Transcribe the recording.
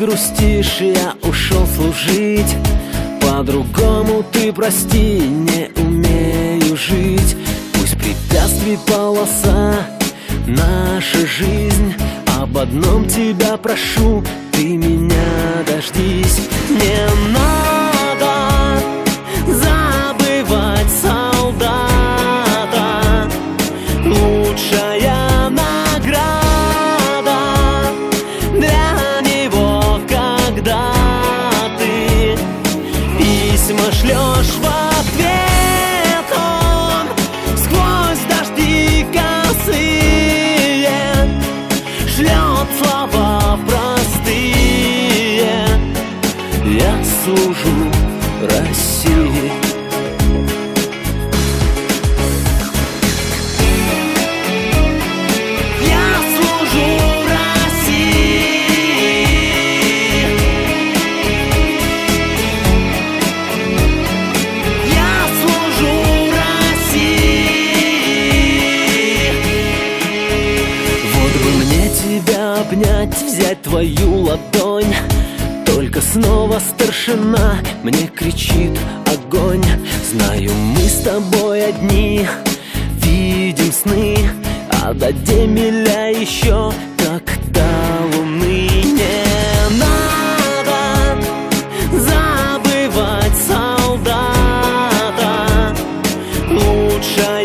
грустишь, я ушел служить. По-другому ты прости, не умею жить. Пусть препятствий полоса, наша жизнь. Об одном тебя прошу, ты меня дождись. Не надо забывать солдата, лучшая награда для него, когда ты письма шлешь в ответ. Он сквозь дожди косые шлет слова простые. Я служу России. Я служу России. Я служу России. Вот бы мне тебя обнять, взять твою ладонь. Только снова старшина мне кричит огонь. Знаю, мы с тобой одни видим сны, а до Демеля еще как до луны. Не надо забывать солдата, лучшая